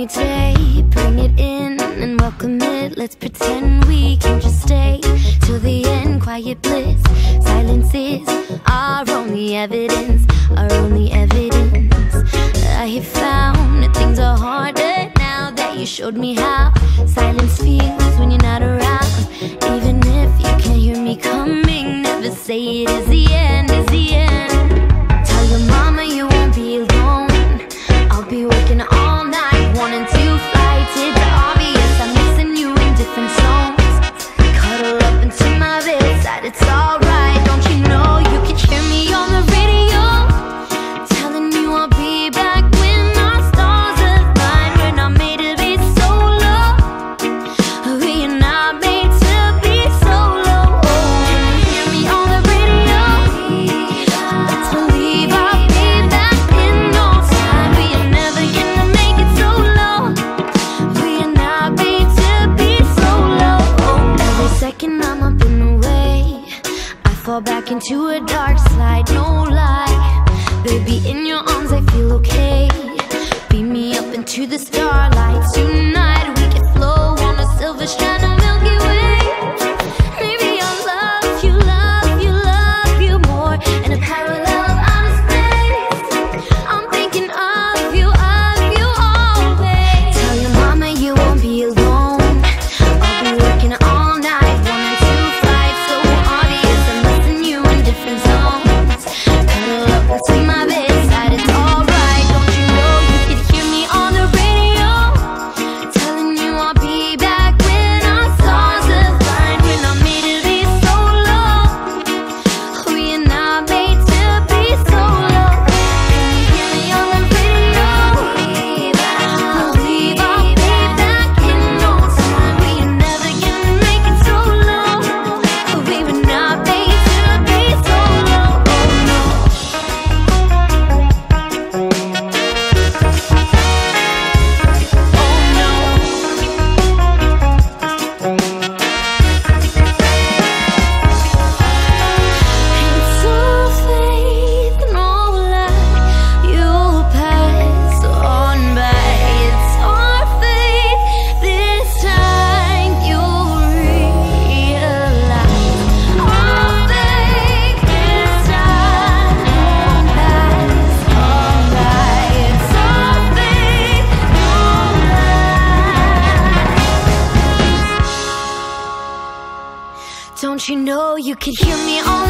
me take, bring it in and welcome it. Let's pretend we can just stay till the end. Quiet bliss, silence is our only evidence, our only evidence. I have found that things are harder now that you showed me how silence feels when you're not around. Even if you can't hear me coming, never say it is the end, is the end. Tell your mama you won't be alone. I'll be working all night, wanting to fly to the obvious. I'm missing you in different zones. Cuddle up into my bedside, it's alright. Don't you know you can hear me on the radio, telling you I'll be back when our stars align. We're not made to be solo, we are not made to be solo. Can you hear me on the radio? Let's believe I'll be back in no time. We are never gonna make it solo, we are not made to be solo. Every second I'm up and away, I fall back into a dark slide, no lie. Baby, in your arms I feel okay. Beam me up into the starlight. Tonight we can flow on a silver strand of Milky Way. Maybe I'll love you, love you, love you more in a parallel outer space. I'm thinking of you always. Tell your mama you won't be alone. I'll be working all night, wanting to fly, so obvious. I'm missing you in different zones. Cuddle up into my bedside, it's alright. Don't you know you can hear me on the radio, telling you I'll be back when our stars align. We're not made to be solo, we are not made to be solo. Can you hear me on the radio? Believe I'll be back in no time. We are never gonna make it solo, we were not made to be solo. Oh no. It's all faith, no lie. You'll pass on by. It's our faith. This time you'll realize. Our faith. This time won't pass on by. It's our faith, no lie. Don't you know you could hear me on